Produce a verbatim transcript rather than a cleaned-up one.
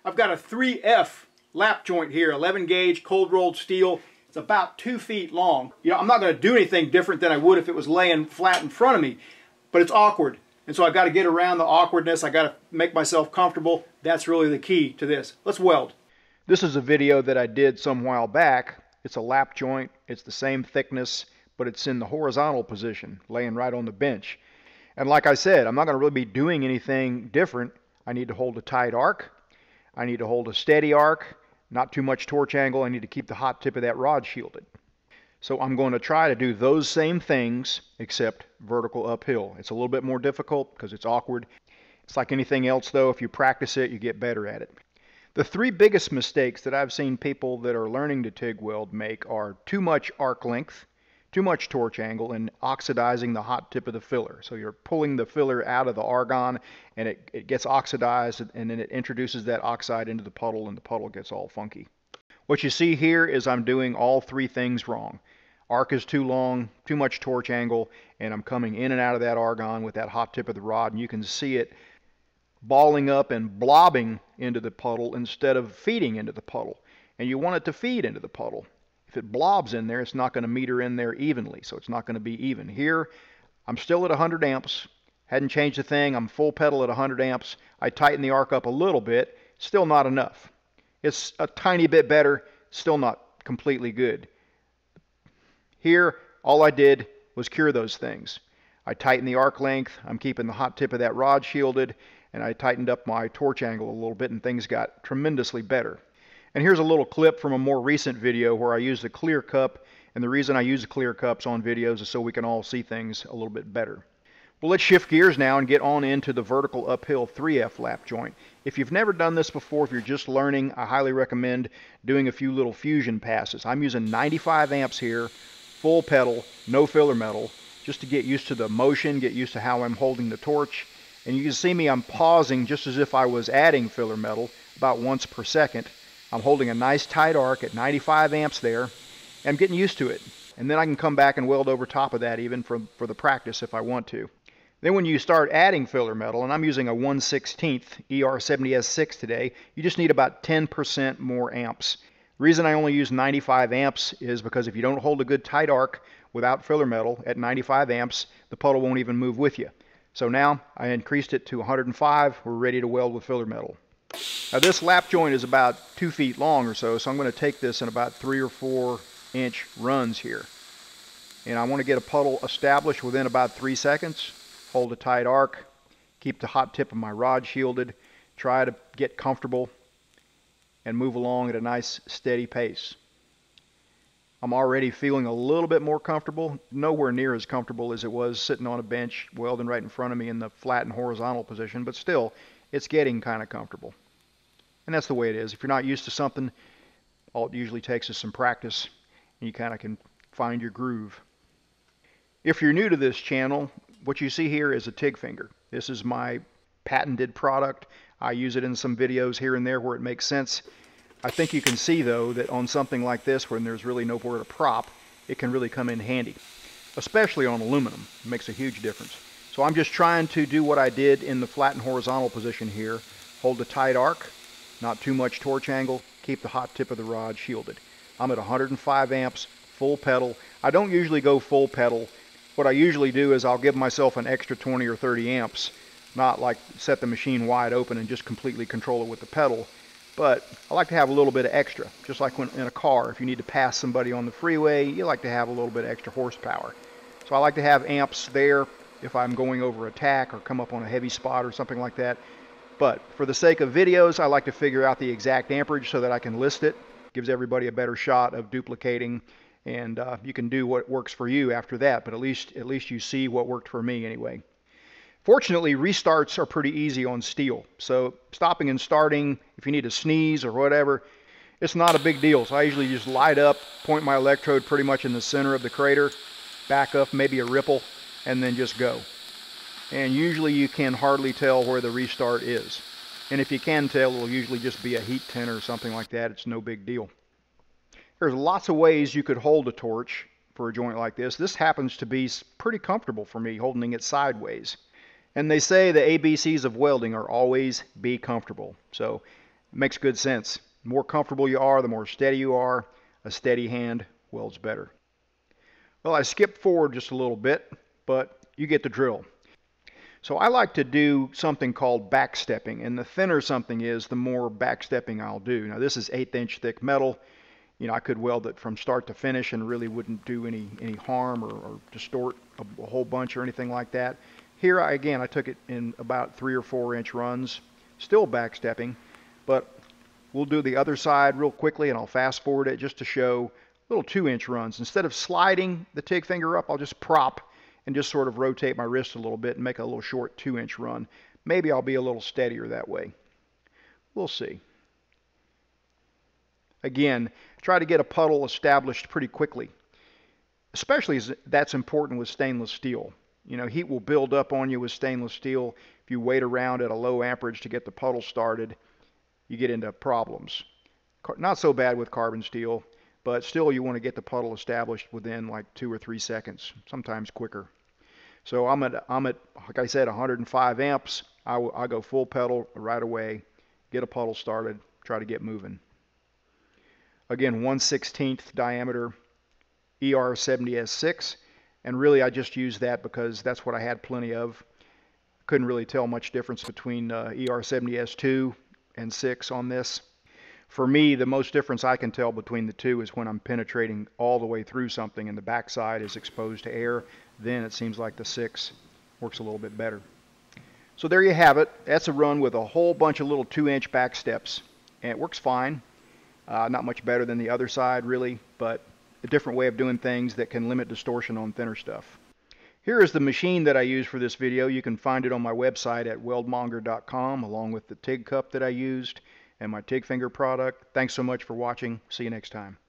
I've got a three F lap joint here, eleven gauge cold rolled steel. It's about two feet long. You know, I'm not going to do anything different than I would if it was laying flat in front of me, but it's awkward. And so I've got to get around the awkwardness. I got to make myself comfortable. That's really the key to this. Let's weld. This is a video that I did some while back. It's a lap joint. It's the same thickness, but it's in the horizontal position, laying right on the bench. And like I said, I'm not going to really be doing anything different. I need to hold a tight arc. I need to hold a steady arc, not too much torch angle. I need to keep the hot tip of that rod shielded. So I'm going to try to do those same things except vertical uphill. It's a little bit more difficult because it's awkward. It's like anything else though, if you practice it, you get better at it. The three biggest mistakes that I've seen people that are learning to TIG weld make are too much arc length, too much torch angle, and oxidizing the hot tip of the filler. So you're pulling the filler out of the argon and it, it gets oxidized, and then it introduces that oxide into the puddle and the puddle gets all funky. What you see here is I'm doing all three things wrong. Arc is too long, too much torch angle, and I'm coming in and out of that argon with that hot tip of the rod, and you can see it balling up and blobbing into the puddle instead of feeding into the puddle. And you want it to feed into the puddle. If it blobs in there, it's not going to meter in there evenly, so it's not going to be even. Here, I'm still at one hundred amps. Hadn't changed a thing. I'm full pedal at one hundred amps. I tighten the arc up a little bit. Still not enough. It's a tiny bit better. Still not completely good. Here, all I did was cure those things. I tightened the arc length. I'm keeping the hot tip of that rod shielded. And I tightened up my torch angle a little bit, and things got tremendously better. And here's a little clip from a more recent video where I used a clear cup, and the reason I use the clear cups on videos is so we can all see things a little bit better. Well, let's shift gears now and get on into the vertical uphill three F lap joint. If you've never done this before, if you're just learning, I highly recommend doing a few little fusion passes. I'm using ninety-five amps here, full pedal, no filler metal, just to get used to the motion, get used to how I'm holding the torch. And you can see me, I'm pausing just as if I was adding filler metal about once per second. I'm holding a nice tight arc at ninety-five amps there. I'm getting used to it. And then I can come back and weld over top of that even for, for the practice if I want to. Then when you start adding filler metal, and I'm using a one sixteenth E R seventy S six today, you just need about ten percent more amps. The reason I only use ninety-five amps is because if you don't hold a good tight arc without filler metal at ninety-five amps, the puddle won't even move with you. So now I increased it to one hundred five. We're ready to weld with filler metal. Now this lap joint is about two feet long or so, so I'm going to take this in about three or four inch runs here. And I want to get a puddle established within about three seconds. Hold a tight arc, keep the hot tip of my rod shielded, try to get comfortable, and move along at a nice steady pace. I'm already feeling a little bit more comfortable, nowhere near as comfortable as it was sitting on a bench welding right in front of me in the flat and horizontal position, but still, it's getting kind of comfortable. And that's the way it is. If you're not used to something, all it usually takes is some practice, and you kind of can find your groove. If you're new to this channel, what you see here is a TIG finger. This is my patented product. I use it in some videos here and there where it makes sense. I think you can see though that on something like this when there's really nowhere to prop, it can really come in handy, especially on aluminum. It makes a huge difference. So I'm just trying to do what I did in the flat and horizontal position here. Hold a tight arc, not too much torch angle, keep the hot tip of the rod shielded. I'm at one hundred five amps, full pedal. I don't usually go full pedal. What I usually do is I'll give myself an extra twenty or thirty amps, not like set the machine wide open and just completely control it with the pedal. But I like to have a little bit of extra, just like when in a car, if you need to pass somebody on the freeway, you like to have a little bit extra horsepower. So I like to have amps there if I'm going over a tack or come up on a heavy spot or something like that. But for the sake of videos, I like to figure out the exact amperage so that I can list it. Gives everybody a better shot of duplicating, and uh, you can do what works for you after that, but at least, at least you see what worked for me anyway. Fortunately, restarts are pretty easy on steel. So stopping and starting, if you need to sneeze or whatever, it's not a big deal. So I usually just light up, point my electrode pretty much in the center of the crater, back up maybe a ripple, and then just go. And usually you can hardly tell where the restart is. And if you can tell, it'll usually just be a heat tin or something like that. It's no big deal. There's lots of ways you could hold a torch for a joint like this. This happens to be pretty comfortable for me, holding it sideways. And they say the A B Cs of welding are always be comfortable. So It makes good sense. The more comfortable you are, the more steady you are. A steady hand welds better. Well, I skipped forward just a little bit, but you get the drill. So I like to do something called backstepping, and the thinner something is, the more backstepping I'll do. Now this is eighth inch thick metal. You know, I could weld it from start to finish and really wouldn't do any any harm or, or distort a, a whole bunch or anything like that. Here, I, again, I took it in about three or four inch runs, still backstepping, but we'll do the other side real quickly, and I'll fast forward it just to show little two inch runs. Instead of sliding the TIG finger up, I'll just prop and just sort of rotate my wrist a little bit and make a little short two inch run. Maybe I'll be a little steadier that way. We'll see. Again, try to get a puddle established pretty quickly. Especially as that's important with stainless steel. You know, heat will build up on you with stainless steel. If you wait around at a low amperage to get the puddle started, you get into problems. Not so bad with carbon steel, but still you want to get the puddle established within like two or three seconds, sometimes quicker. So I'm at, I'm at like I said, one hundred five amps. I, I go full pedal right away, get a puddle started, try to get moving. Again, one sixteenth diameter E R seventy S six, and really I just used that because that's what I had plenty of. Couldn't really tell much difference between uh, E R seventy S two and six on this. For me, the most difference I can tell between the two is when I'm penetrating all the way through something and the backside is exposed to air. Then it seems like the six works a little bit better. So there you have it. That's a run with a whole bunch of little two inch back steps, and it works fine. Uh, not much better than the other side really, but a different way of doing things that can limit distortion on thinner stuff. Here is the machine that I use for this video. You can find it on my website at weldmonger dot com, along with the TIG cup that I used and my TIG finger product. Thanks so much for watching. See you next time.